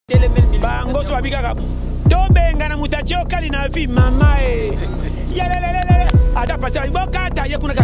Bango so babika tobenga na mutachi okali na vi mama yalelelele ada pasa ibokata yekunaka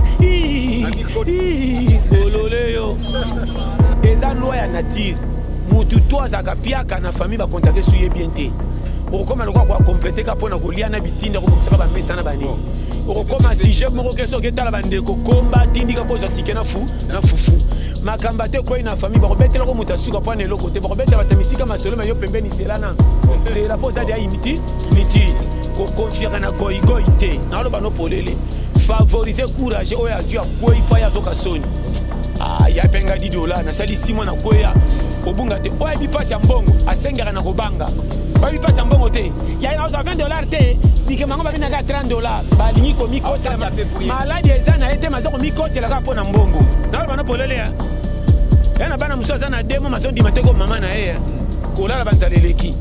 ololeyo eza loi ya nature mutu to azaka piaka na famille ba contacter suye bien te okoma lokwa kwa compléter ka pona kolia na bitinda ko bokisa ba mesa na bani okoma sujet moko keso ke tala bandeko komba tindika poza tikena fufu makamba te ko ina famille ba robetela ko mutasuka pona eloko te ba robetela batamisika masolo mayo pembeni selana c'est la pose ya imiti ko confirmer na goite na lo bano polele favoriser courage oya azua ko ipa ya zoka soni ya penga $10 na sali 6 mois na koya obunga te oya bi passe mbongo asengera na kobanga oya bi passe mbongo te ya na $20 te dike mango ba bina ka $30 ba lingi ko miko sela maladi ezana ete mazoko miko sela ka pona mbongo na lo bano polele ya na bana musoza na demo masondi mateko mama na ye kolala banzaleleki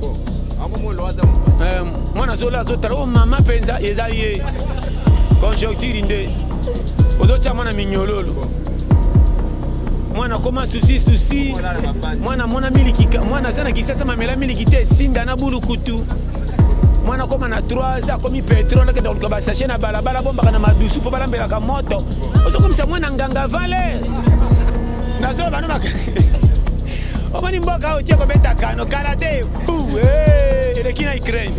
mwana zola zotala mama penza ezaye conjoncture inde ozocha mwana minyololo mwana koma susi mwana mona milikika mwana zana kisasa mamela milikite sinda na bulu kutu mwana koma na 3 za komi petrole ke donc ba sachet na balabala bomba na madusu po balambela ka moto ozokomisa mwana nganga vale nazo bano mak omani mboka otie ko beta kano karate elekina Ukraine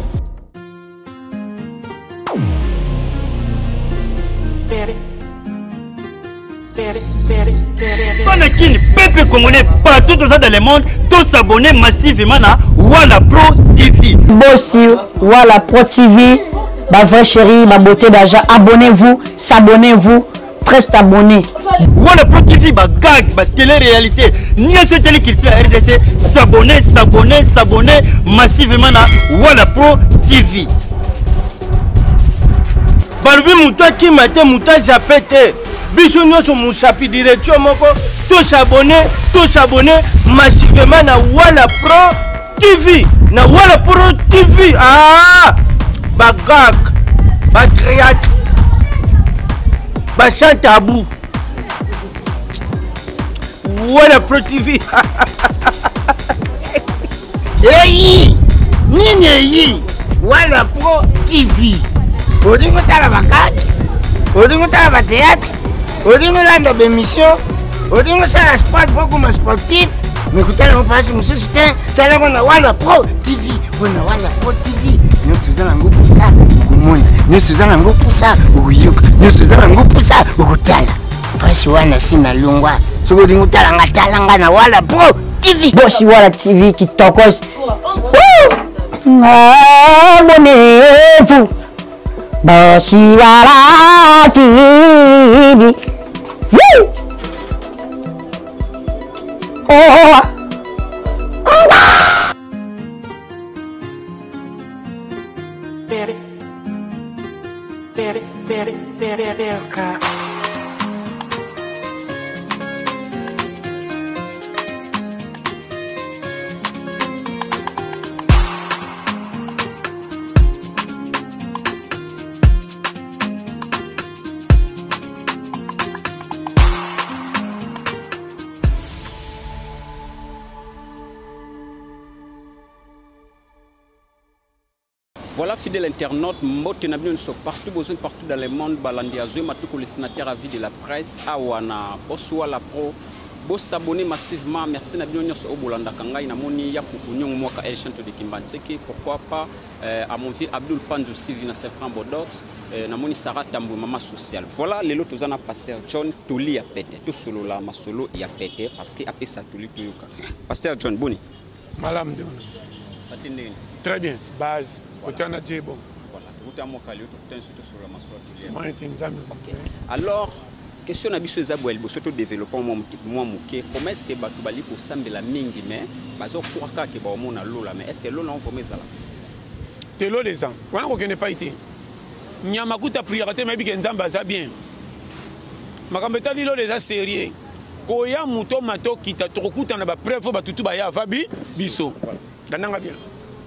Panakini, peuple congolais partout dans le monde, tous s'abonner massivement à Wala Pro TV. Bossi, Wala Pro TV, ma vraie chérie, ma beauté d'argent, abonnez-vous, s'abonnez-vous, restez abonnés. Wala Pro TV, ma gag, ma télé-réalité, ni un seul télé qui fait à RDC, s'abonner massivement à Wala Pro TV. Balubi mouta qui m'a été mouta japete. Bisous sur mon chapitre direction moko. Tous abonnés massivement na Wala Pro TV. Na Wala Pro TV. Ah! Bagag. Bagriat. Bachantabou. Wala Pro TV. Hey! Nini Wala Pro TV. Odingo tala bakati. Odingo tala ba théâtre. Odingo landa bémission. Odingo sala sport beaucoup ma sportif. Mais écoutez on passe mon soutien. Tala na Wala Pro TV. Bona Wala Pro TV. Nous suzana ngo pour ça. Kumona. Nous suzana ngo pour ça. Uyuka. Nous suzana ngo pour ça. Ukutala. Pasi wana sina lungwa. Soko odingo tala ngatalanga na Wala Pro TV. Bossi Wala TV qui tokos. Abonnez-vous. Bossi Wala TV. Oh. Voilà, fidèle internaute, partout dans le monde, Balandiazo, Matoukou, le sénateur à vie de la presse, Awana, Boswa la Pro, Boss s'abonner massivement, merci Nabion au Bolanda Kanga, Namoni, Yapoukou, Moka, El Chanto de Kimbanseke, pourquoi pas, à mon vieux Abdul Panzou, Sivina Sefran Bodot, Namoni Sarah Tambou, Maman Social. Voilà, les lots, on a Pasteur John, Toli a pété, tout solo là, ma solo, il a pété, parce qu'il a pété ça, Toli, Pasteur John, Boni. Malam de très bien, base. Alors, question à Bissou Zabouel, surtout développement, comment est-ce que Batubali pour sembler la mingi, mais bazo pour que tu vas l'eau, mais est-ce que l'eau n'a pas fait ça? C'est l'eau des gens. On ne connaît pas été. Nyamakuta priorité, mais bien Nzamba bien. Makambeta l'eau des gens sérieux. Koya muto mato kita trokuta na ba preuve ba tutu ba ya vabi biso. Dananga bien.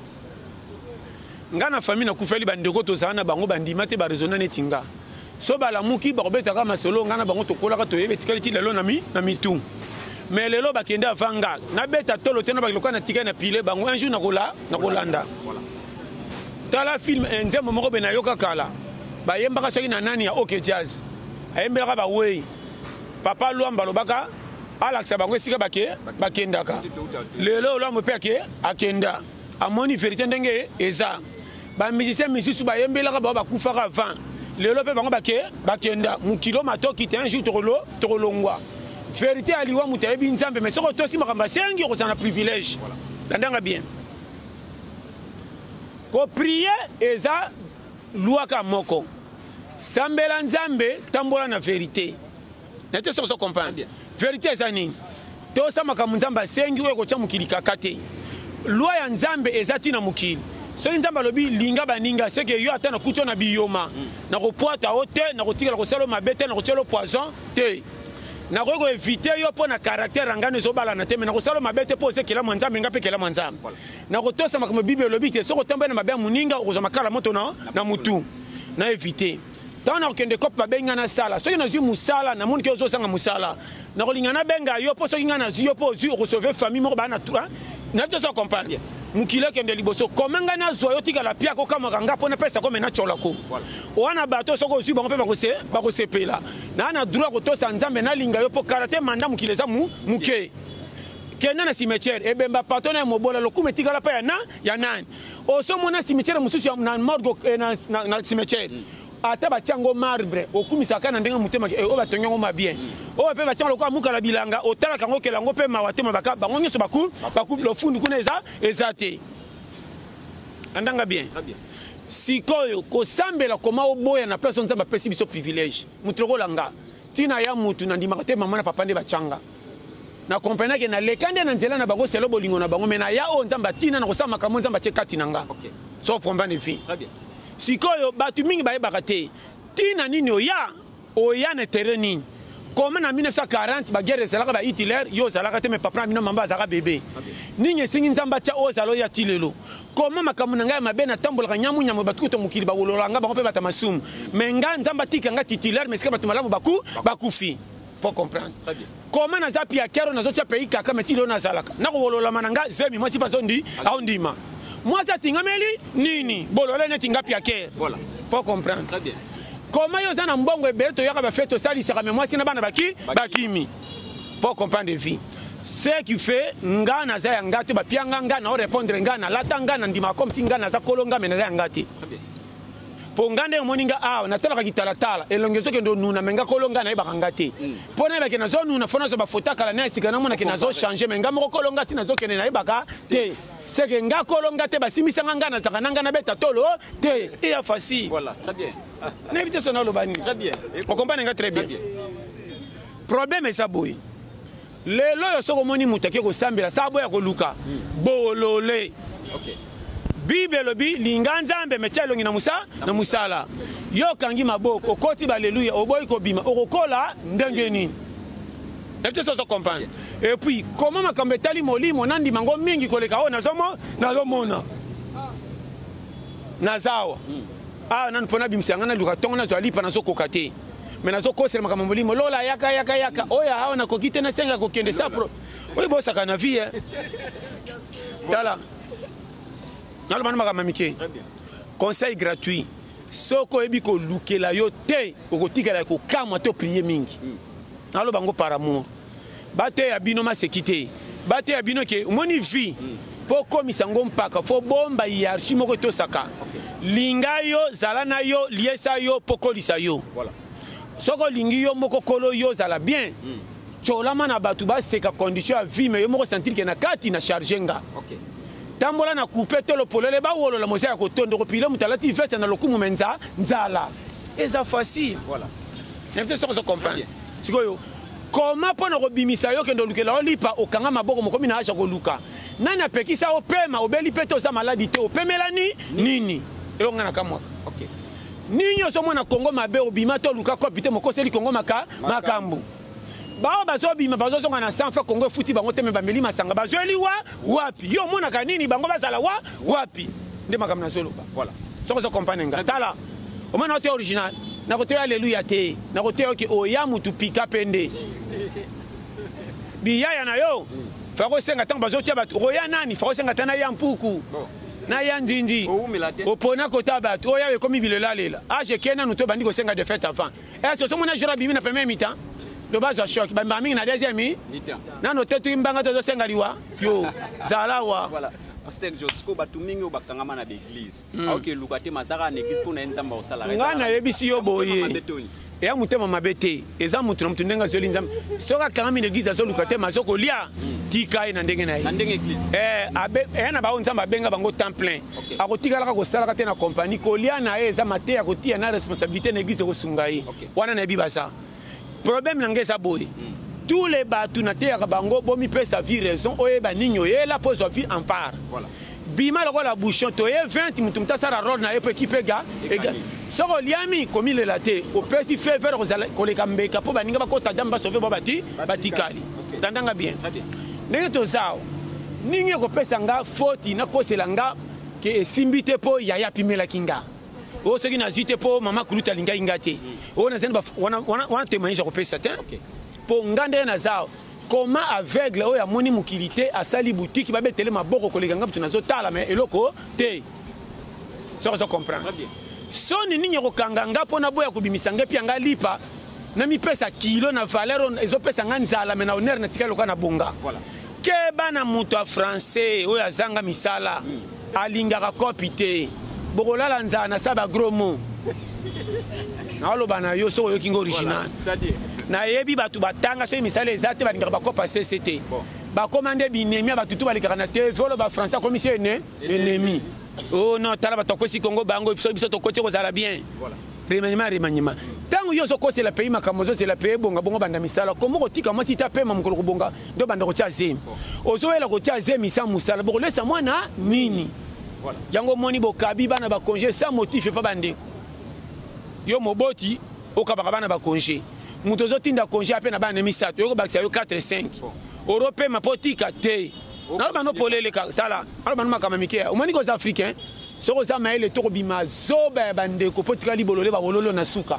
Ngana famille na kufeli bandeko to sana bango bandima te ba raisonner netinga. So bala muki ba robeta kama solo ngana bango to kola ka to yebe tikali ti lelo na mitu. mais lelo bakende avanga na beta tolo tena bakiloka na tika na pile bango un jour na kolanda tala film nzembo moko be na yoka kala bayembaka soki na nani ya OK Jazz ayembelaka bawei papa Luamba lobaka alakisa bango esika bakendaka lelo olwambo mpe akenda amoni vérité ndenge eza bamusicien misusu bayembelaka bao bakufaka avant lelo mpe bango bakenda mokilo matoki te un jour tokolongwa vérité aliwa moto ayebi nzambe mais soko tosi makambo asengi okozala na privilège landanga bien koprie eza luaka moko sambela nzambe tambola na vérité nete soko so comprendre vérité eza nini tosa makambo nzambe asengi oyo ekotya mokili kaka te lwa ya nzambe eza ntina mokili soki nzambe alobi linga baninga seke yo ata nakuti yo na biyoma nakopwata yo te nakotikala kosala mabe te nakotia lo poison te nakoki koevite yo mpo na karaktere yangano ezobalana te me nakosala mabe te mpo ozekela mwa nzambe nga mpe kela mwa nzambe nakotosa makambo bible elobi te soki otambai na mabe ya moninga okozwa makala moto na mutu na evite ntango nakokende kope babenga na sala soki nazwi mosala namoni ke ozosanga mosala nakolinga nabenga yo mpo soki nga nazwi yo mpo ozwi okosauve famille moko baa na tura naitoso comprendre mokili ekende liboso kome ngai nazwa yo tikala pia kokamwaka nga mpo napesa kome natyolako wana bato soki ozwi bango mpe bakosepela naa na droit kotosa nzambe nalinga yo mpo kala te manda mokili eza moke kenda na cimetière ebemba patona ya mobola lokumu etikala mpe ya nani osomona cimetière mosusu na morgue na cimetière ata batiango marbre okumisaka na ndenge motema oyo batongi yango mabien oyo mpe batiango lokola mukala bilanga otalaka yango okela yango mpe mawa te mabaka bango nyonso lofundu kuna eza te andanga bien sikoyo kosambela koma oboya na place nzambe apesi biso privilège moto lokola nga ntina ya mutu na ndimaka te mama na papa nde batianga na komprenake na leka nde na nzela na bango selo bolingo na bango me na ya oyo nzambe atina na kosala makambo nzambe atie kati na nga so comprendre vie sikoyo bato mingi bayebaka te ntina nini oya na terrain nini koma na 1940 baguerre ezalaka bahitler yo ozalaka te me papa na bino mamba azalaka bebe nini esengi nzambe atya oyo ozala oya ti lelo koma makambo na ngai ya mabe natambolaka nyamunyamu bato kuta mokili bawololanga bango mpe bata masumu me nga nzambe atika nga titulaire me esika bato malamu bakufi po comprendre koma naza pia kero nazotya pays kaka me ti lelo nazalaka nakowololama na nga zemi mwasi mpe aondima mwasi atingameli nini bolole neti nga pia kere po comprendre koma yo oza na mbongo ebele toyaka bafe tosalisaka me mwasi na bana bakimi po comprendre vie ce qui fait nga naza ya nga te bapianga nga na orépondre nga nalata nga na ndima comme si nga naza kolonga me naza ya nga te po nga nde omoni nga awa natalaka kitalatala elongi ezokende onuna me nga kolonga nayebaka nga te mpo nayebake nazonuna fo nazwa bafoto akala na esika namonake nazochange me nga moko kolonga ti nazokende nayebaka te seke nga kolonga te basimisanga nga nazaka na nga nabeta tolo te iya facile nayebi te so naloba nini okompane nga très bien problème eza boye lelo oyo soki omoni moto ake kosambela sa boya koluka bolole bible elobi linga nzambe metya elongi na mosala yo okangi maboko okoti baleluya oboyi kobima okokola ndenge nini nayebi te so comprendre et puis koma makambo etali molimo nandima ngo mingi koleka oyo nazomona nazawa awa nani mpo nabimisa yanga naluka ntongo nazwa lipa nazokoka te me nazokosela makambo molimo lola yaka oyo awa nakoki te nasenga kokende sa oyo bosaka na vie tala naloba na makambo mike conseil gratuit soki oyebi kolukela yo te okotikala kokamwa te oprie mingi naloba ngo par amour bateya bino maseki te bateya bino ke omoni vie mpo komisa ngo mpaka fo bomba hiérarchie moko etosaka linga yo zala na yo liesa yo mpo kolisa yo soki olingi yo moko kolo yo ozala bien tsolama na bato baseka condition ya vie me yo moko sentir ke na kati na charge nga tambola na coupe tolo polele bawolola mosa ya kotondo kopile moto alati veste na lokumu me nzala eza facile nayebite soko zo comprendre sikoyo koma mpo na kobimisa yo kende olukela olipa okanga maboko mokomi na aja koluka nani apekisa opema obeli mpe te oza maladi te opemela nini elonga na kamwaka nini ozomona kongo mabe obima te oluka kopi te mokoseli kongo makambo bao bazobima bazozonga na sanfa kongo efuti bango te me bameli masanga bazweli wapi yo omonaka nini bango bazala wapi nde makambo nazoloba soko ozokompane nga tala omona ote original nakoteya aleluya te nakoteya oke oya mutu pika pende biyaya na yo fako senga tango bazotia bato roya nani fako senga tana ya mpuku na ya njinji opona kota bato oya ekomi bilela lela age kena nuto bandi ko senga de fête avant est-ce que somo na jora bimi na premier mi-temps le bas à choc ba mingi na deuxième mi-temps na no tetu imbanga to senga liwa yo zalawa voilà Pasteur Jotsko batumingi obakangama na l'église aoke lukate mazaka na église pona nzamba osala ngana yebisi yo boye ya mutema mabete eza mutu na mutu ndenga zoli nzamba soka kangami na église azo lukate mazoko lia tika na ndenge na ye na ndenge église abe na ba nzamba benga bango temps plein akotika la ko sala kate na compagnie ko lia na ye eza mate ya kotia na responsabilité na église ko sunga ye wana na biba ça problème na ngeza boye tous les bateaux na terre bango bomi peut sa vie raison oye ba ninyo ye la pose vie en part voilà bima loko la bouchon to ye 20 mutumta sara rod na ye pe équipe ga soko liami komi le laté au pesi fait vers ko le kambeka po baninga ba ko tadamba sauver ba batikali dandanga bien ndenge to zao ninyo ko pesa nga faute na ko selanga ke simbite po yaya pimela kinga o soki na zite po mama kuluta linga ingate o na zenda wana témoignage ko pesa tin pour ngande na zao comment aveugle oya moni mukilité asali boutique ba betele maboko kolega ngam tunazo tala mais eloko te ça on comprend soni ninyo ko kanganga pona boya kubimisa ngepi anga lipa na mi pesa kilo na valeur ezo pesa nganzala mais na honneur na tikalo kana bonga voilà ke bana muto a français oya zanga misala alingaka kopité bokolala nzana saba gros mot na lo bana yo so yo kingo original c'est-à-dire na yebi batu batanga so misala ezate balingaka bakopa CCT bakomande binemi batutu balikaka na TV volo ba français commissaire ennemi oh non tala batokosi Congo bango biso tokoti kozala bien voilà remaniement tango yo so ko c'est la pays makamozo c'est la pays bonga bongo banda misala komo kotika mwasi ta pema mukolo kubonga ndo banda ko tia zemi ozoela ko tia zemi sa musala boko lesa mwana nini voilà yango moni bokabi bana ba congé sans motif pas bande yo moboti okabaka bana ba congé muto zotinda congé apena bana misato yo bakisa yo 4 5 europe mapotika te na bano polele ka tala ala bano makamamike omani ko za africain soko za maele to bima zoba bande ko potika libolole ba bololo na suka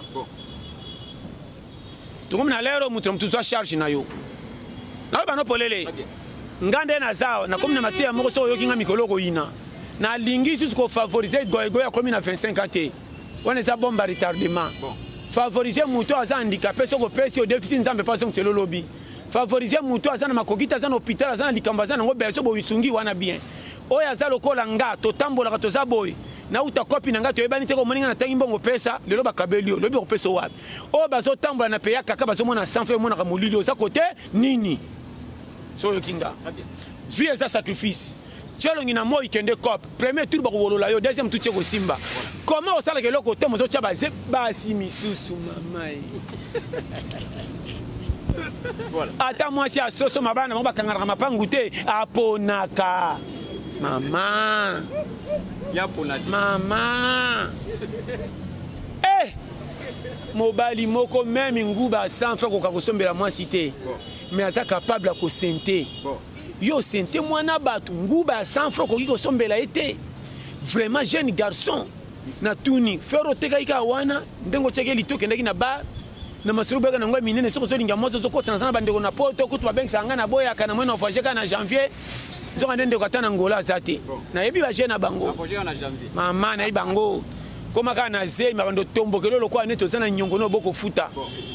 to comme na lero muto mtu za charge na yo na bano polele ngande na zao na comme na matea moko so yo kinga mikolo ko ina na lingi jusqu'au favoriser goya comme na 25 ans on est à bomba retardement favoriser muto aza handicapé soko pesi au déficit nzambe pas c'est le lobby favoriser muto aza na makokita aza na hôpital aza na likamba aza na ngo beso bo isungi wana bien oya aza lokola nga to tambola ka to za boy na uta copie na nga to ebani te ko moninga na tangi mbongo pesa lelo bakabelio lobi ko pesa wapi o bazo tambola na peya kaka bazo mona sans fait mona ka molili oza côté nini so yo kinga vie eza sacrifice tchelongi na moi kende cop premier tour bako wolola yo deuxième tour tcheko simba comment osala ke loko te mozo tchaba ze basi misusu mamai voilà ata moi si asoso mabana mo bakangara mapangu te aponaka mama ya ponati mama mobali moko même nguba sans fois ko kakosombela moi cité mais aza capable à ko sente yo sente mwana batu nguba sans francs ko kiko sombela été vraiment jeune garçon na tuni fero teka ika wana ndengo cheke litoke ndeki na ba na masuruba kana ngwa minene soko so linga mozo soko sana bandeko na poto kutu ba bank sanga na boya kana mwena voyager kana janvier nzoka ndende ko tana ngola zate na yebi ba jeune na bango voyager na janvier mama na ibango koma kana zemi bando tombokelo lokwa neto sana nyongo no boko futa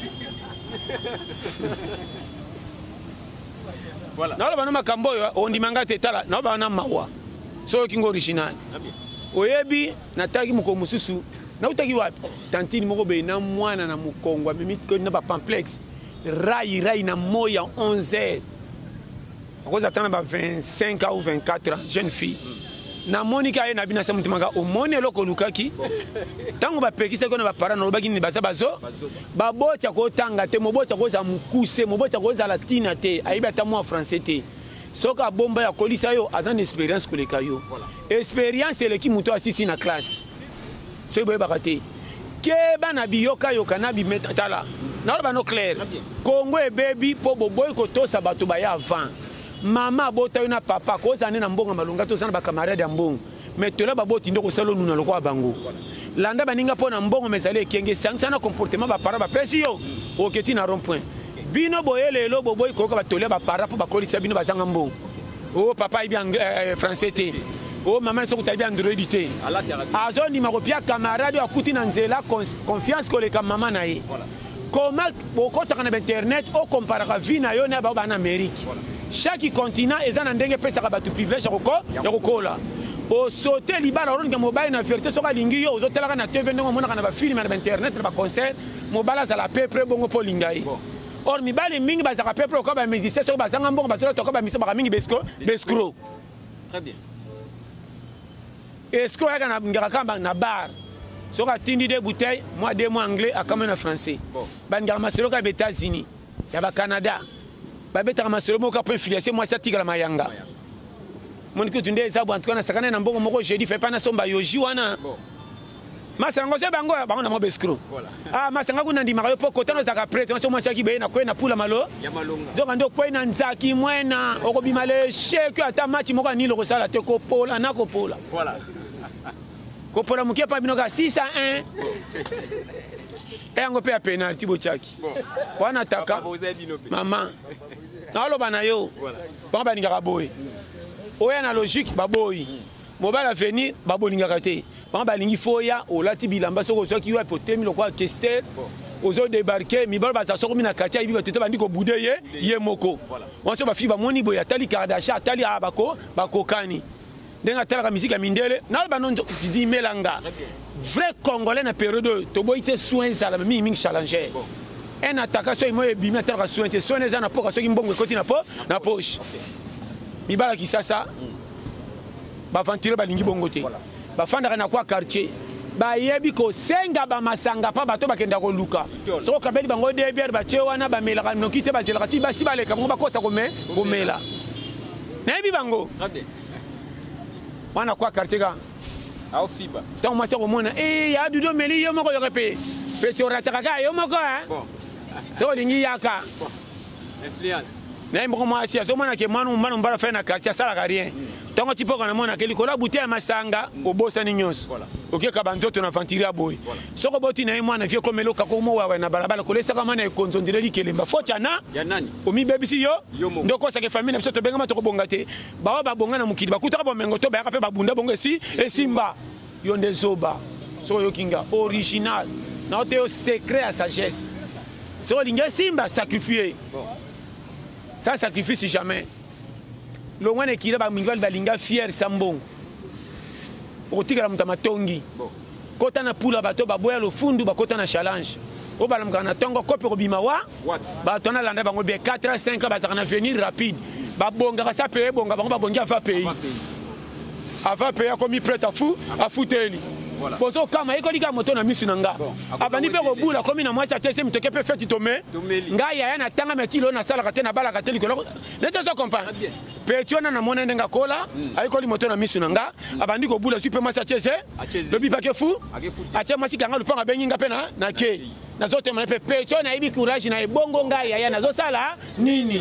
voilà na bana makambo yo ondimanga tetala na bana mawa so kingo original oyebi nataki moko mususu na utaki wapi tantini moko be na mwana na mukongwa mimi ko na ba complexe rai na moya 11h akoza tana ba 25 ou 24 ans jeune fille na monika na bina samutimanga o mone loko lukaki tango ba pekisa ko na ba parents no ba kini baza bazo ba bota ko tanga te mo bota ko za mukuse mo bota ko za latina te aiba ta mo français te soka bomba ya kolisa yo azan expérience ko le kayo expérience ele ki muto asisi na classe so boye bakate ke bana biyoka yo kana bi metala na ba no clair Congo e baby po boboy ko to sabato ba ya avant mama bota yo na papa ko zane na mbonga malunga to sana ba camarade ya mbongo mais to la ba boti ndoko salo nuna lokwa bango landa baninga pona mbongo mesale kenge sang sana comportement ba para ba pesi yo oketi na rond point bino boye lelo boboyi koyoka batole bapara mpo bakolisa bino bazanga mbongo o papa yebi français te o mama soki tayebi android te azondima kopia camarade oyo akuti na nzela confiance koleka mama na ye koma okotaka na bainternet okomparaka vi na yo na bao bana amérique chaque continent eza na ndenge epesaka bato privilège ya kokola osote libala oloninga mobali na vérité soki alingi yo ozotelaka na tv ndenge omonaka na bafilme na bainternet na baconcert mobali azala pepre bongo mpo olinga ye or mibali mingi bazalaka pepre okoa bamusicien soki bazanga mbongo bazala tokoa bamisio baka mingi bescro escro yaka ngaka na bar soki atindi de bouteille moi 2 mois anglais akama na français baningaka maselo ka baétats-unis ya bacanada babetaka maselo moko apo infiliation mwasi atikala mayanga moniki tunde eza bo antuka na sakana na mbongo moko jeudi fait pas na somba yoji wana masango se bango na mo bescro masanga kuna ndimaka yo po kotano zaka prêtre no so mwasi akibe na kwena pula malo donc ando kwena nzaki mwena okobima le chèque ata match moko ni loko sala te kopola na kopola voilà kopola mukie pa binoka 6-1 yango pe ya penalty bochaki wana taka mama naloba na yo bango balingaka boye oya na logique baboyi mobile avenir babolingaka te bango balingi foya olati bilamba soko ozwaki yo apotemi lokwa kester ozodebarke mibalo baza soko mina kati ayibi batete bandi kobude ye moko wanso bafi bamoni boye atali kardasha atali bakokani ndenge atalaka misiki ya mindele naloba no dimelanga vrai congolais na période toboyi te soin ezala mingi challenger un attaquant so imo ebimi atalaka soin te soin eza na poka soki mbongo ekoti na poche mibala kisasa baventure balingi bongo te bafandaka na kwa quartier bayebi kosenga bamasanga mpa bato bakenda koluka soko okabeli bango debiere batie wana bamelaka noki te bazelaka ti basi baleka bango bakosa komela nayebi bango wana kwa quartier ka ntango mwasi akomona ya dudu omeli yo moko yoke pe pesi orataka ka yo moko soko olingi yaka naye moko mwasi azomonake mwana mobala fe na quartier asalaka rien ntango ti mpoka namonake likolo abute ya masanga obosani nyonso okeka banzoto na ventire ya boye soki oboti na ye mwana vie komela okako mowawa na balabala kolesaka mwana ekonzo ndire likelemba foti ana omibebisi yo nde okosaka famille na biso tobengama tokobonga te bawa babonga na mokili bakutaka bomengo to bayaka mpe babunda bongo esimba yo nde zoba soki oyokinga original na ote yo secret ya sagesse soki olingi esimba sacrifie ça sacrifice jamais longwana ekila bamingibali balinga fier sambongo okotikala moto matongi kota na pula bato baboya lofundu bakota na challenge o balamukaka na ntongo kope kobima wa bato nalanda bango bie 4-5 bazaka na venir rapide babongaka sa peye bonga bango babongi ava pays akomi prête afuteli bozo kama ekolika moto na misu na nga abandi mpe kobula komi na mwasi atese mitoke mpe feti tome ngai yaya na tanga metilo nasalaka te nabalaka te likolo nete ozo comprendre peti wana namona ndenge akola ayekoli moto na misu na nga abandi kobula zwi mpe mwasi atese lobi pake fu atie mwasi kanga lupanga abengi nga mpe na kei nazotemana mpe peti oyo nayebi courage na ebongo ngai yaya nazosala nini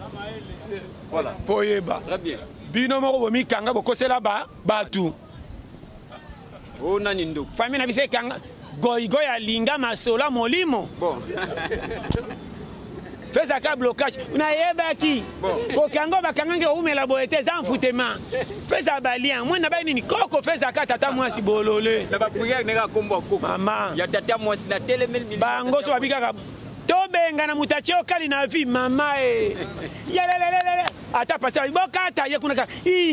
po yeba bino moko bomikanga bokosela batu famille na biso ekanga goigoy alinga masola molimo fezaka blocage nayebaki kokanga bakangange oumela boye te eza mfutema feza balien mwana bayi nini koko fezaka tata mwasi bolole mama bango so babikaka tobenga na mutachi okali na vi mama yalelelele ata pasa bokata ye kunaka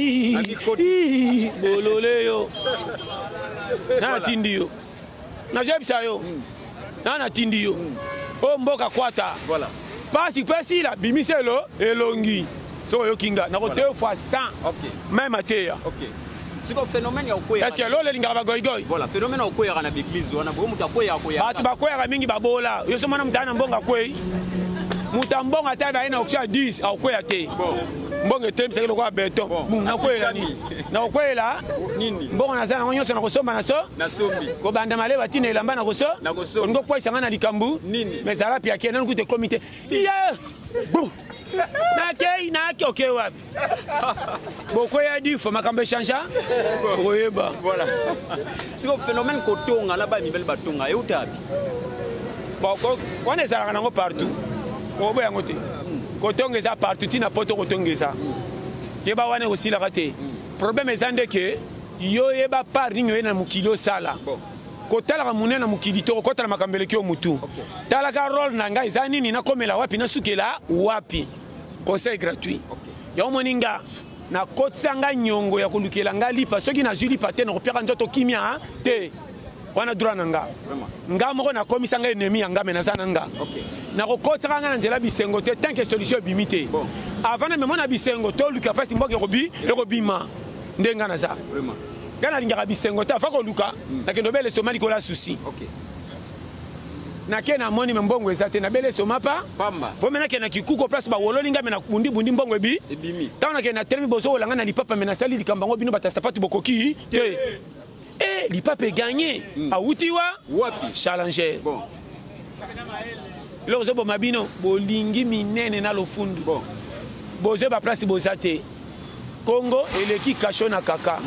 bolole yo na tindi yo na jebisa yo na tindi yo o mboka kwata voilà pasi pesi la bimiselo elongi so yo kinga na ko 2 fois 100 même ateya siko phénomène ya okoya est-ce que lolo linga ba goigoy voilà phénomène okoya na église wana bo muta koya batu bakoya mingi babola yo so mwana mutana mbonga kwei mutambonga taba ina okusha 10 akoya te mbonga temse kilo kwa beton na kwela ni na kwela nini mbonga nazana ngonyose na kosomba na sombi ko banda male batine elamba na koso ngo kwa isanga na likambu nini mezala pia kena nkute comité yeah bon na okay wapi boko ya di fo makambe chanja oyeba voilà siko phénomène kotonga na ba mibel batonga eutabi boko wana ezala nango partout obo yango te kotongeza partout tina poto kotongeza yeba wana osilaka te problème eza nde ke yo yeba part nini oye na mokili osala kotalaka monene na mokili to okotala makambo eleki yo mutu talaka role na ngai eza nini nakomela wapi nasukela wapi conseil gratuit yango moni nga nakotisa nga nyongo ya kolukela nga lipa soki nazwi lipa te nakopiaka nzoto kimia te wana droit na nga nga moko nakomisa nga ennemi ya nga me naza na nga nakokotisaka nga na nzela bisengo te tant que solution ebimi te avant na memo na bisengo toluka mpasi mboka ekobima nde nga naza nga nalingaka bisengo te afa koluka nakende obele soma likolo ya susi nake namoni me mbongo eza te nabele soma pa po me nakende na kikuko place bawololi nga me na bundibundi mbongo ebimi ntango nakende na telemi bozowola nga na lipapa me nasali likambo yango bino bata sapatu bokoki te lipapa eganye awuti wapi challenger lelo ozoboma bino bolingi minene na lofundu bozoye baplace boza te Congo eleki kasho na kaka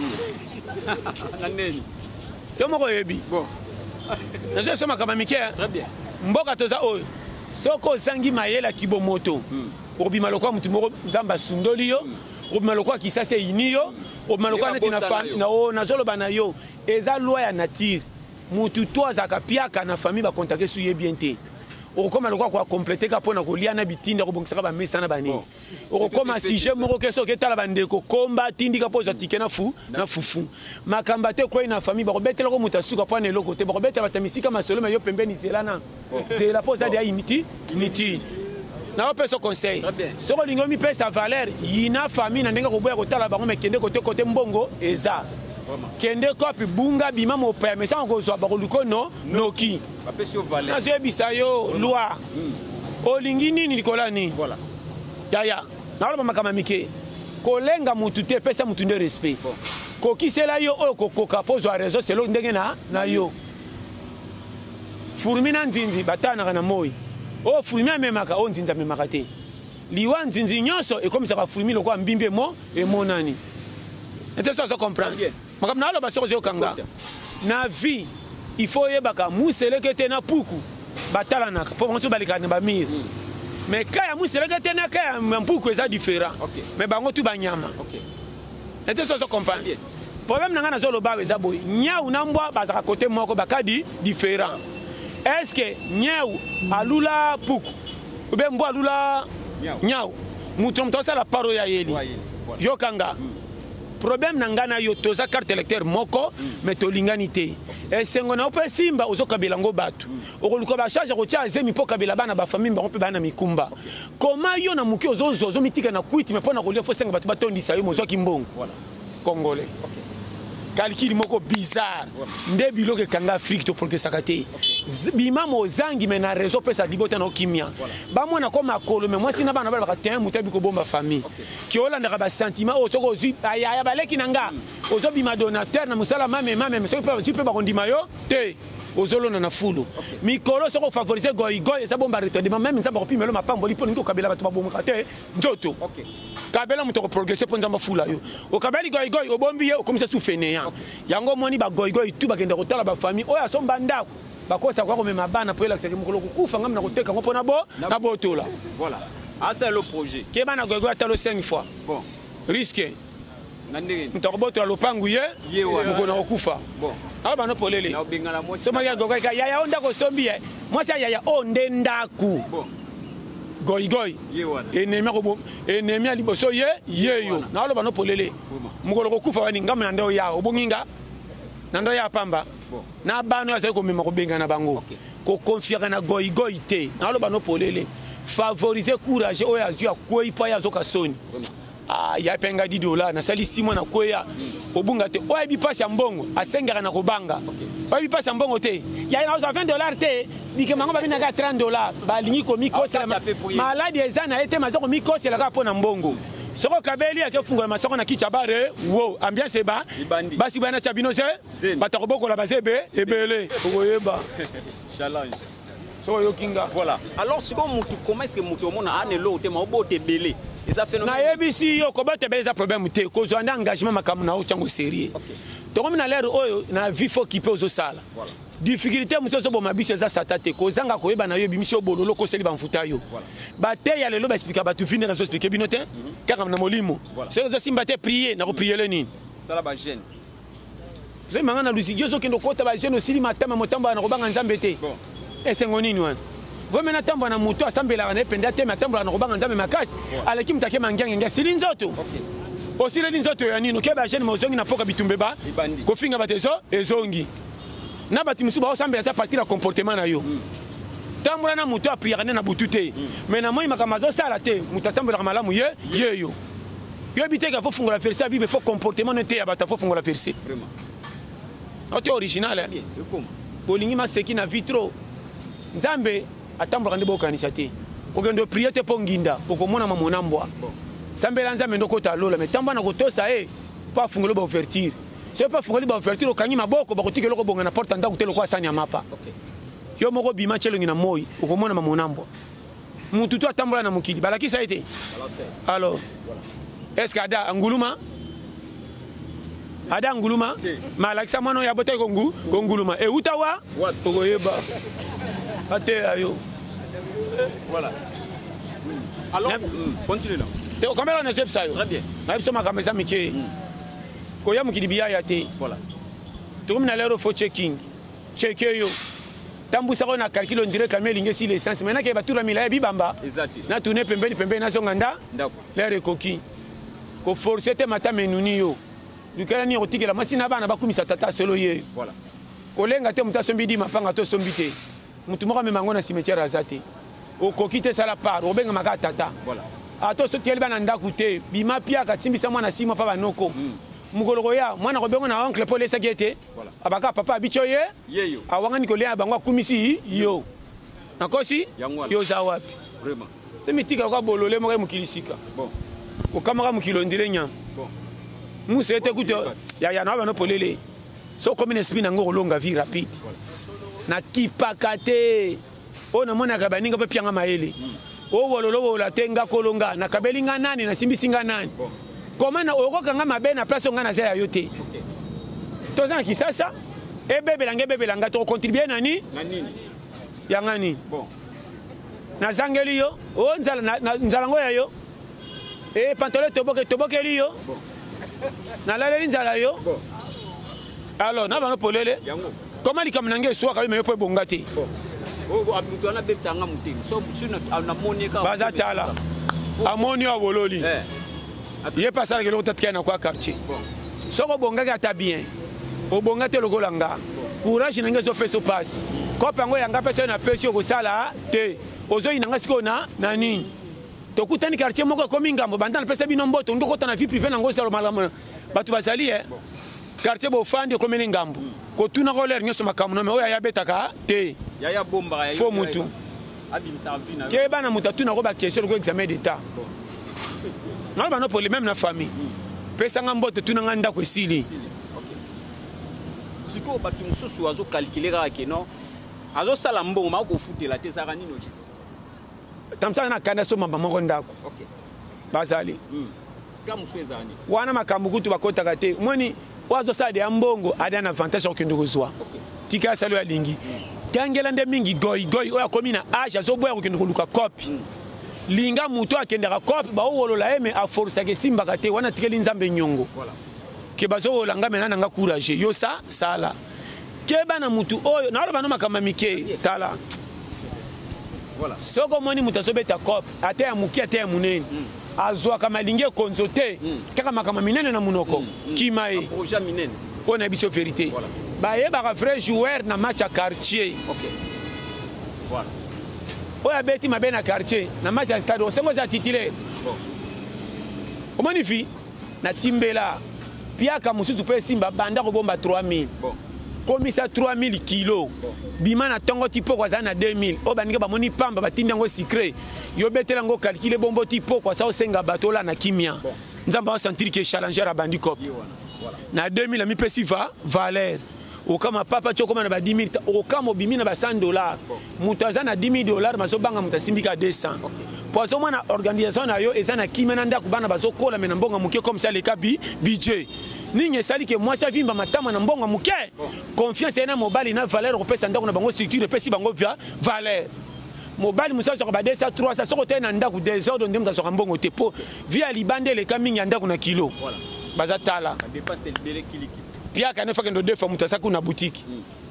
yo moko oyebi nazosoma kama mike mboka toza oyo soko ozangi mayele ya kibomoto okobima lokwa mutu moko nzambe asundoli yo okobima lokwa kisasa eyini yo okobima lokwa neti nazoloba na yo eza loi ya nature mutu to azalaka piaka na famille bakontake su ye bien te okokoma lokwa koakompleteka mpona kolia na bitinda kobongisaka bamesa na banini okokoma sujet moko ke soki etala bandeko komba tindika mpo ozwa tike na fufu makambo te kwei na famille bakobetelako moto asuka mpo na eloko te bakobetela bata misika masolo me yo pembeni zela zela mpo ozali ya inutile na opeso conseil soki olingi omipesa valeur yina famille na ndenge koboya kotala bango me kende kote mbongo eza kende kopi bunga bima mopaya me sango kozwa bakoluko noki nazoyebisa yo loi olingi nini likola nini yaya naoloba makambo mike kolenga mutu te pesa mutu nde respect kokisela yo oyo kokoka mpo ozwa réseau selo ndenge na yo furumi na nzinzi batanaka na moi oyo furumi amemaka oyo nzinzi amemaka te liwa nzinzi nyonso ekomisaka furumi lokola mbimbi emonani ete so azo comprendre makambo naoloba soko ozokanga na vie il faut yebaka museleke te na puku batalanaka mpo bango so balekaka na bamire mais ka ya museleke te na ka ya mpuku eza différent mais bango tu banyama ete so comprendre problème na nga nazoloba awa eza boye nyau na mbwa bazalaka kote moko bakadi différent est ce que nyau alula puku ube mbwa alula nyau mutu moto asala paro ya yeli yokanga problème na nga na yo toza carte électeur moko mais tolingani te esengo na ope simba ozokabela ngo bato okoluka bacharge kotia azemi mpo kabela bana bafamille bango mpe bana mikumba koma yo na moki ozomitika na kwiti me mpo na kolia fo senga bato batondisa yo mozwaki mbongo congolais calcul moko bizarre nde biloko ekanga afrique toprogressaka te bima mozangi me na réseau mpe sa libota na okimia bamona ko makolo me mwasi na bana balaka te mutu abi kobomba famille ki olandaka basentiment oyo soki ozwi ayaya baleki na nga ozobima donateur na mosala mamemame soki mpe bakondima yo te ozolona na fulu mikolo soki ofavorize goigoy eza bomba retardema meme nzambe akopimelo mapamboli mpo ningi okabela bato babomaka te nzoto kabela moto koprogresse mpo nzambe afula yo okabeli goigoy obombi ye okomisa su fainéant yango omoni bagoigoy tu bakende kotala bafamille oyo asomba ndako bakosa kwa komema bana mpo elakisaki mokolo kokufa ngambi na koteka ngo mpo na botola asa lo projet ke bana goigoy atalo 5 fois risque moto akobotola lopangu ye mokolo na kokufa awa bano polele soma ya goigoy yaya o ndako osombi ye mwasi ya yaya o nde ndaku goigoy enemi ya liboso yeyo naoloba no polele mokolo kokufa wani ngambo na nde oya obonginga na nde oya pamba na bano azali komema kobenga na bango kokonfiaka na goigoy te naoloba no polele favoriser courage oyo azwi akwei mpo azoka soni ya penga $10 nasali 6 mois na kweya obunga te oyebi pasi ya mbongo asengaka na kobanga oyebi pasi ya mbongo te ya na $20 te bike mango babinaka $30 balingi komikosela maladi eza na ye te maza komikosela kaka mpo na mbongo soko kabeli akefungola masako na kicha bare wo ambiance basi bana tia bino se batakobokola bazebe ebele okoyeba challenge so yokinga voilà alors siko mutu comment est-ce que mutu omona anelo te ma obote belé na yebisi yo kobota beleza problème te kozwa nda engagement makambo na ochango sérieux tokomi na lere oyo na vie fo kipe ozosala difficulté mosusu boma biso eza sata te kozanga koyeba na yo bimisio bololo koseli bamfuta yo bateya lelo baexplika bato vinde nazoexplike bino te kaka na molimo soki ozosimba te prie na kopriele nini sala bagene ozomanga na lusi yo ozokende okota bagene osili matama motambola na kobanga nzambe te esengo nini wana vome natambola na moto asambelaka na epende ateme atambola na kobanga nzambe makasi aleki moto akema ngengenge asili nzoto osileli nzoto ya nini okeba bagene ma ozongi na mpoka bitumbe ba kofinga bato ezongi na bato mosusu baosambela ta partir ya comportement na yo tambola na moto apriere nde na butu te me na moi makambo azosala te moto atambolaka malamu yeyo yoyebi te ka fo fungola verse ya bible fo comportement no te ya bato fo fungola verse ote original bolingi maseki na vitro nzambe atambolaka nde bokanisa te kokende oprie te mpo nginda okomona mamona mbwa sambela nzambe ndokota lola me tambo na kotosa mpo afungoli baouverture soki mpo afungoli baouverture okangi maboko bakotikela okobonga na porte ndako te lokwa asani ya mapa yo moko bima tyelongi na moi okomona mamona mbwa mutu to atambola na mokili balakisa ye te alors est ce que ada anguluma ada nguluma malakisa mwana oyo abotaki konguluma euta wa okoyeba ate ayo voilà alors continue là te okamela na zebisa yo très bien na biso makambo eza mike koya mokili biyaya te voilà tokomi na lero fo checking cheke yo tambusaka na calcul on dirait kamia elingi esi l'essence maintenant ke batura mila ya bibamba na tourne pembeni nazonga lere ekoki koforce te matama enuni yo lukela nini kotikela mwasi na bana bakumisa tata solo ye kolenga te moto asombi di mapanga to osombi te motu moko amema yango na cimetière aza te okoki te sala part obengamaka tata ato sotieli bana ndako te bima piaka timbisa mwana 6 mois mpa banoko mokolo koya mwana kobengo na oncle mpo olesaki ete abaka papa abitio ye awangani kolia bango akumisi yo nakosi yo oza wapi te mitika loka bolole moko ye mokili sika okamaka mokili ondire nyama musa ete kutu ya na bano polele so komi na esprit nango kolonga vie rapide nakipaka te oyo namonaka baninga mpe pianga mayele oyo wololo wola te nga kolonga nakabeli nga nani nasimbisi nga nani komana okokanga mabe na place onga naza ya yo te toza na kisasa ebebelanga tokocontribue nani yanga nini nazangeli yo o nzala ngo ya yo pantole tobokeli yo nalaleli nzala yo alors na bango polele koma likambo nange eswaka yo me yo mpo ebonga te baza tala amoni yo abololi ye pa asalaka eloko tatikali na kwa quartier soki obongaki ata bien obonga te lokola nga courage nange ezopesa opasi kope yango yanga mpe soki napesi yo kosala te ozoyina nga sikoyo na nini tokutani quartier moko ekomi ngambo banda napesa bino mboto ndokota na vie privé nango osala malamu bato bazali quartier bofandi ekomeli ngambo kotuna ko lere nyonso makambo no me oyo ayabetaka te fo mutu ke bana mutu atuna ko bakestion loko examen d'état nalo bano pole même na famille pesanga mboto tunanga ndako esili sikoyo bato mosusu azokalkile kaka ke non azosala mbongo maa kofutela te ezaka nini ogis tamsaka na kanda so mamba moko ndako bazali wana makambo kutu bakotaka te moni oyo azosala de ya mbongo adi na avantage ya kokende kozwa tika asali oyo alingi tangela nde mingi goigoyi oyo akomi na age azoboya kokende koluka kopi linga mutu akendaka kopi baowolola ye me aforsaka esimbaka te wana tikeli nzambe nyongo ke bazowolola nga mena nanga courage yo sala ke bana mutu oyo naoloba no makambo mike tala soki omoni mutu azobeta kopi ate ya moki ate ya monene azwaka malingi ekonzo te kaka makambo minene na munoko kima ye oyo na biso verité bayebaka vrai joueur na match ya quartier oyo abeti mabe na quartier na match ya stade osengo oza titulaire omoni fi na timbela piaka mosusu mpe esimba banda kobomba 3000 komisa 3000 kilo bima na ntongo ti poko azala na 2000 oyo baninga bamoni pamba batindi yango secret yo betela yango calcule bombo ti poko asa osenga bato ola na kimia nzambe aosentiri ke challenger abandi kopi na 2000 amipesi valeur okama papa ti okoma na ba 10 000 okama obimi na ba $100 moto aza na $10,000 mazobanga moto asimbika 200 po azomona organisation na yo eza na kimia na ndako bana bazokola me na mbongo moke comme ça leka budget Ninge sali que moi ça vimba matama na mbongo muke. Confiance ena mobali na valeur ko pesa ndako na bango structure pesi bango via valeur. Mobali musa so ba 200 300 so ko tena ndako désordre ndem ta so mbongo te po via libande le kaminga ndako na kilo. Voilà. Bazatala. Ça dépasse le bélé kiliki. Pia kana fa kendo 2 fois mutasa kuna boutique.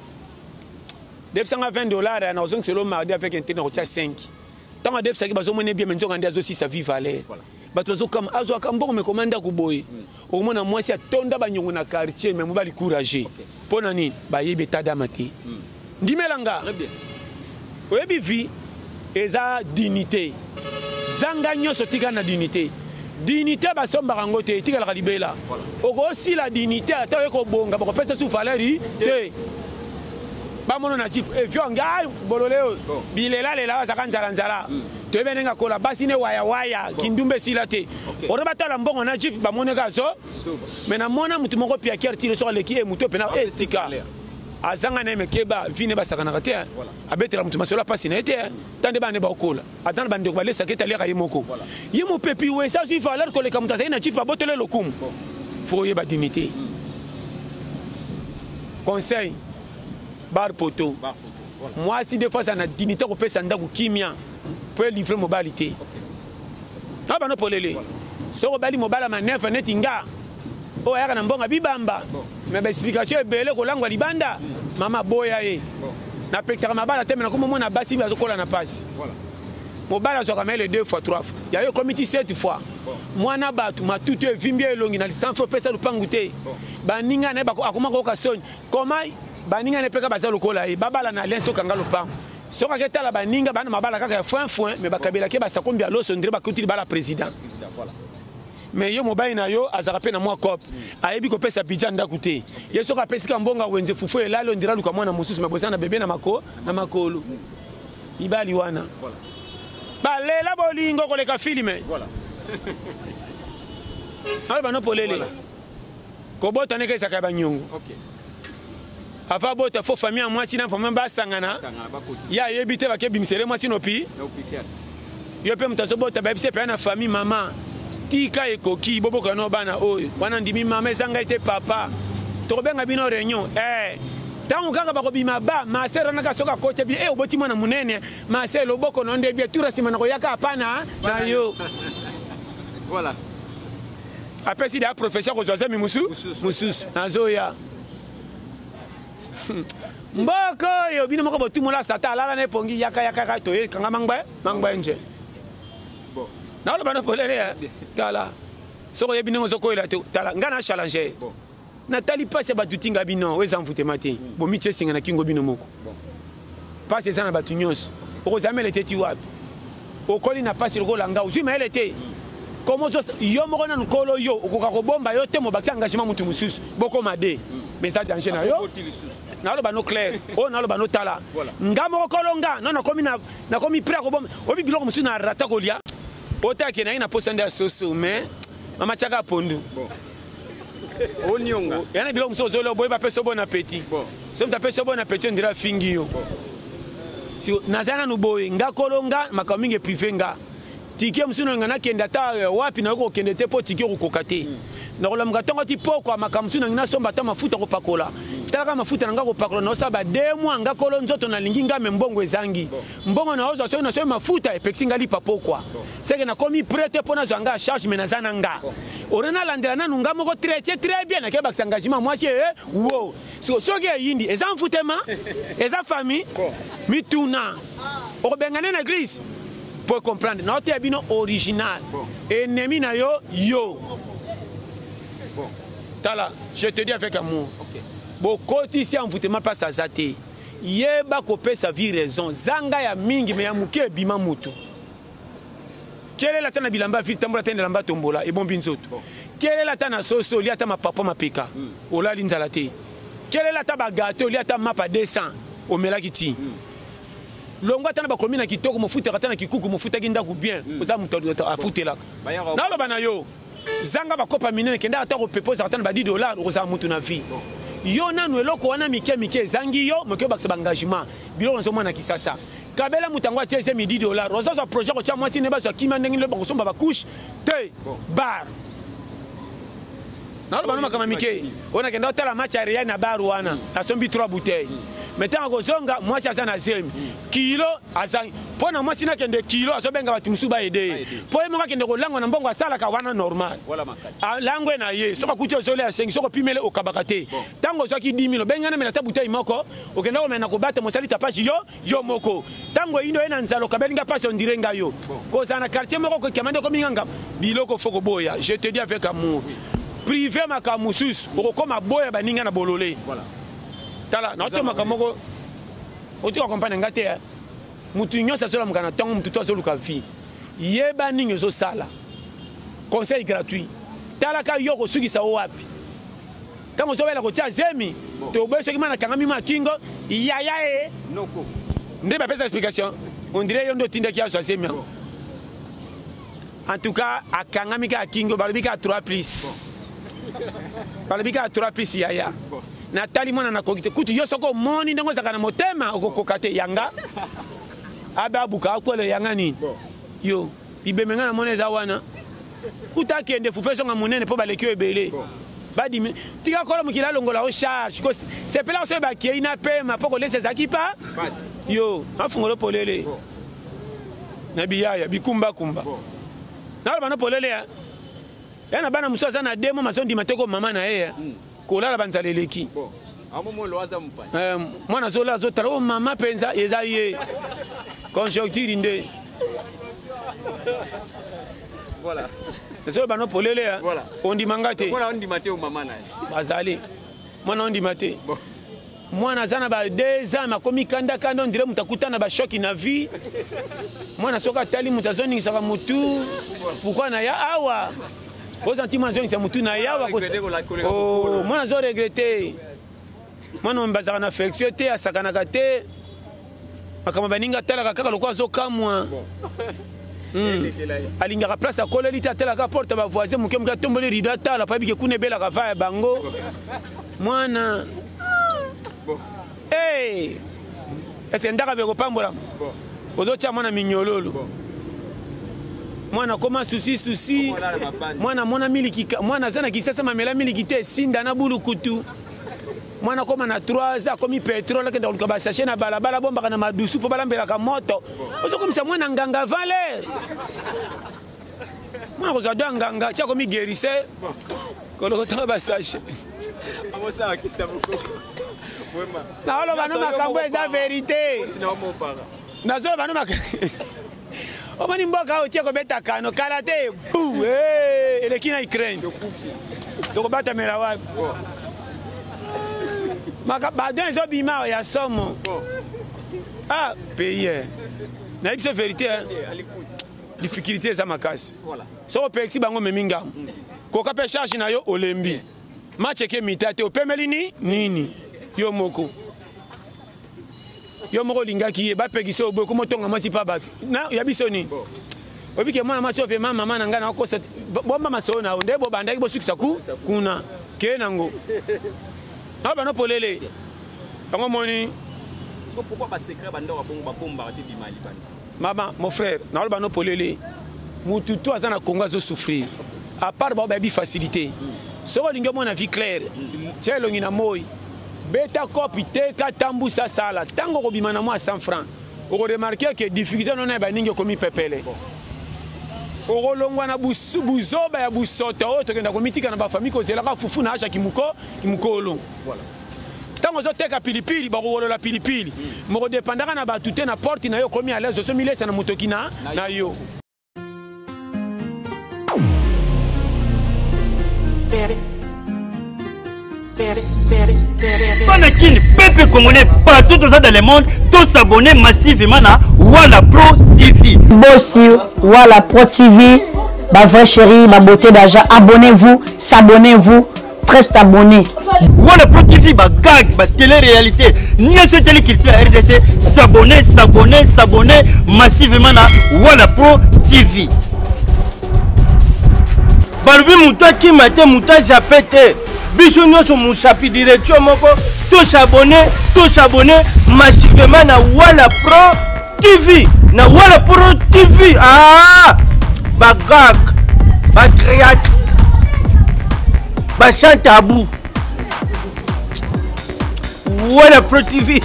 $220 na ozong selo mardi avec internet au 5. Tant à 200 bazo mone bien menzo ngandi azo si sa vie valeur. Voilà. Bato zo kam azo akambongo me komanda ku boy. Au mona mwasi atonda banyongo na quartier mais mobali courageux. Pona nini ba yebe tada mate. Ndimelanga. Très bien. Oyebi vie eza dignité. Zanga nyoso tika na dignité. Dignité ba somba rango te tika la libela. Oko si la dignité ata ko bonga ba ko pesa sous valeur te. Ba mono na type e vio nga bololeo bilela lela za kanzala nzala. To benenga kola basi ne waya waya kindumbe silate. Ore batala mbongo na type ba mono ka zo. Mais na mona mutu moko pia kier tire sur le qui e mutu pena e sika. Azanga na mekeba vine ba sakana kate. Abetela mutu masolo pasi na ete. Tande ba ne ba kola. Atana ba ndeko ba lesa keta leka yimoko. Yimo pepi we ça suit valeur ko le kamuta na type ba botele lokum. Faut y ba dignité. Conseil bar poto. Voilà. Moi, si des fois ça a dignité, on peut s'en dire kimia pour livrer mobilité. Ah bah non pour les. Si on va dire mobile à manef, on est inga. Oh, il y a un bon abibamba. Mais l'explication est belle que l'angle libanda. Maman boya e. Na pexera ma bala tellement comme on a bassi à ce na passe. Voilà. Mobile a quand même 2 fois 3 fois. Il y a eu comité 7 fois. Moi na batu ma tout est vimbie longi na sans faut pesa le pangouté. Ba ninga ne ba akoma ko kasoni. Comment baninga ne peka bazalo kola e babala na lenso kanga lopa soka keta la baninga bana mabala kaka foin mais bakabela ke basa kombi alo sondre bakuti bala président voilà mais yo mobile na yo azarape na moi cop ayebi ko pesa bidja ndakuté ye soka pesika mbonga wenze fufu elalo ndira luka mwana mususu mabosana bebe na makolo ibali wana voilà balela bolingo ko leka filme voilà alba no polele ko bota ne kesa ka banyongo OK. Avant bota fo famille moi si na famille ba sangana ya yebite ba ke bimisere moi si no pi yo pe mutaso bota ba bise pe na famille maman tika ekoki bobo kana bana oyo wana ndimi mama ezanga ite papa to benga bino réunion tangu kaka ba ko bima ba ma sera na ka soka koche bi oboti mwana munene ma sera loboko no ndebia tura sima na ko yaka hapana na yo voilà après si da professeur ko zoza mi musus nazoya mboko yo bino moko botumula sata ala na pongi yaka to kanga mangba nje bon na lo bana polele kala soko ye bino zoko ila tala ngana challenge bon na tali passe batutinga bino weza mfute mate bo miche singa na kingo bino moko bon passe ça na batunyos oko zamele teti wapi okoli na passe ko langa uzi ma elete comment yo moko na nkolo yo okoka ko bomba yo te mo bakisa engagement mutu mususu boko made mais ça danger na yo na lo bano clair o na lo bano tala ngamo kolonga non na komi prêt ko bomba obi biloko musu na rata ko lia o ta ke na ina posanda soso mais mama chaka pondu bon onyonga yana biloko musu zolo boy ba peso bon appétit bon so mta peso bon appétit ndira fingi yo si nazana no boy ngakolonga makaminge privé nga tike msuno ngana kenda ta wapi na ko kende te po tike ko kokate na ko lamga tonga ti poko makamsuno ngina somba ta mafuta ko pakola taka mafuta nga ko pakola no saba 2 mois nga kolo nzoto na lingi nga mbongo ezangi mbongo na ozo so na so mafuta epexinga li papokwa seke na komi prêter pona zanga charge menazana nga orena landela na nga moko très bien na ke baksa engagement moi chez wo so ke yindi ezan futema eza famille mituna o bengane na église pour comprendre notre bino original ennemi na yo bon tala je te dis avec amour OK bokoti si envoûtement passe à zate yeba ko pesa vie raison zanga ya mingi me ya muke bima mutu kele la tana bilamba vie tambola tena lamba tombola e bombi nzoto kele la tana soso li ata mapapa mapeka ola linzala te kele la taba gâteau li ata mapa 200 o melaki ti longo tana ba komina kitoko mofuta katana kikuku mofuta kinda ku bien oza muto afutela na lo bana yo zanga ba kopa minene kenda ata ko pepoza katana ba $10 oza mutu na vie yo nanu eloko wana mike zangi yo moke baksa engagement biloko nzo mwana kisasa kabela mutango atese mi $10 oza so projet ko cha mwasi ne ba so kima ndenge le ba kosomba ba couche te bar na bano makama mike ona kenda otala match ya Real na Bar wana asombi 3 bouteilles mettant kozonga mwasi aza na zemi kilo azangi pona mwasi na kende kilo azobenga batu musuba ede po yemoka kende kolangwa na mbongo asalaka wana normal langwe na ye soko kuti ozole ya sengi soko pimele okabaka te tango ozwaki 10 000 bengana mena ta bouteille moko okenda komena kobata mosali tapage yo moko tango indo ena nzalo kabelinga pasi ondirenga yo kozana quartier moko ko kamande ko minganga biloko foko boya je te dis avec amour privé makamusus okoma boya baninga na bolole voilà tala na oto makamoko oto accompagner ngate ya mutu nyonso asola mukana tango mutu to asoluka vie yeba ninyo zo sala conseil gratuit tala ka yo kosukisa wapi tango sobela ko tia zemi to beso kimana kangami makingo yaya e noko ndeba pesa explication on dirait yo ndo tinda kia so zemi en tout cas akangami ka kingo balibika 3 plus balibika 3 plus yaya Natali mwana na kokite kutu yo soko moni ndongo zakana motema okokate yanga ababuka akwele yanga ni yo bibemenga na moneza wana kuta kende fufeso nga monene po balekio ebele badi tika kola mukila longola o charge ko sepela so ba ki ina pema poko lese zakipa yo afungolo polele na biyaya bikumba kumba na bana polele ya na bana musoza na demo masondi mateko mama na yeye kolala banzaleleki mwana zola azotala o mama penza eza ye conjoncture nde voilà eso bano polele ya ondimanga te mwana ondimate o mama na bazali mwana ondimate mwana zana ba 2 ans makomi kanda kanda ndire mutakutana ba shoki na vie mwana soka tali mutazoni saka mutu pourquoi na ya awa aux anti-manzoni c'est mutu na yawa oh moi zo regretter moi non bazaka na affection te asakana kate makama baninga tala kaka lokwa zo kamwa alingaka place akola lita tala ka porte ba voisin muke muke tombole rido tala pa bike kunebela ka va bango mwana eh ese ndaka be ko pambola ozo cha mwana minyololo mwana koma susi mwana miliki mwana zana kisasa mamela miliki te sinda na bulu kutu mwana koma na 3 ans komi petrole kenda ko basashe na balabala bomba kana madusu po balambela ka moto ozo komisa mwana nganga valer mwana ko zado nganga cha komi guérise ko lo ko basashe amosa kisabuko wema na olo bana makambo eza vérité na zo bana Omani mboka otie ko beta kano karate bou eleki na Ukraine to ko bata mela wapi maka badon zo bima ya somo ah pays na ibso vérité difficulté za makasi voilà so pexi bango meminga ko ka pe charge na yo olembi match ke mitate opemeli nini yo moko yo moko lingaki ba pegise obo ko motonga masi pa bato na ya bisoni obike mwana masi ope mama na ngana ko bomba masona onde bo bandaki bo sukisa kuna kenango aba no polele bango moni so pourquoi ba secret bando ba bongo ba bomba te bimali banda mama mon frère na ba no polele mutu to azana kongo zo souffrir à part ba bi facilité so linga mona vie claire tielo ngina moyi beta kopi te katambu sa sala tango ko bimana moi 100 francs o remarquer que difficulté non ba ninge komi pepele o longwa na buzoba ya busoto o to kenda komitika na ba famille ko zela ka fufu na acha kimukolo voilà tango zo teka pilipili ba ko la pilipili mo dépendaka na ba tuté na porte na yo komi à l'aise so milesa na mutoki na yo Panakini, peuple congolais partout dans le monde, tous s'abonner massivement à Wala Pro TV. Bossi, Wala Pro TV, ma vraie chérie, ma beauté d'argent, abonnez-vous, s'abonnez-vous, restez abonnés. Wala Pro TV, ma gag, ma télé-réalité, ni à ce télé qui est RDC, s'abonner massivement à Wala Pro TV. Balubi muta ki mate muta japete. Biso nyonso musapi direction moko to s'abonner massivement na Wala Pro TV na Wala Pro TV bagag bagriak bachante abu Voilà Pro TV.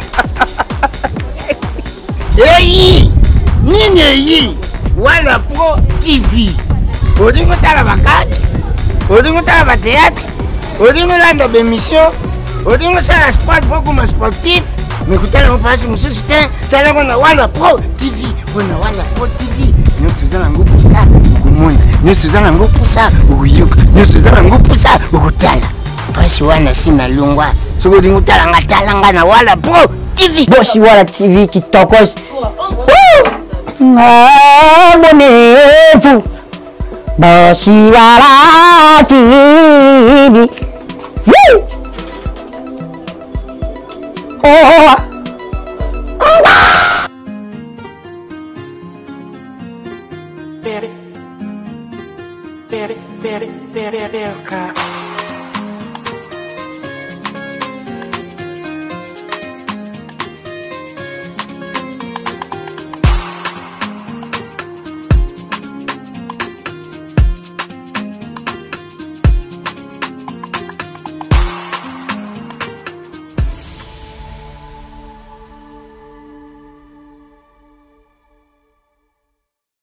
Eyi nini eyi Voilà Pro TV. Odingo tala bakaki, odingo tala ba théâtre, odingo landa bémission, odingo sala sport beaucoup ma sportif. Mais écoutez là on passe monsieur soutien, tala on Voilà Pro TV, on Voilà Pro TV. Nous suzana ngo pour ça, kumona. Nous suzana ngo pour ça, uyuka. Nous suzana ngo pour ça, ukutala. Pasi wana sina lungwa. Soko dingo tala ngatalanga na Voilà Pro TV. Bosi Voilà TV qui tokos. Abonnez-vous. Bosi Voilà TV. Oh.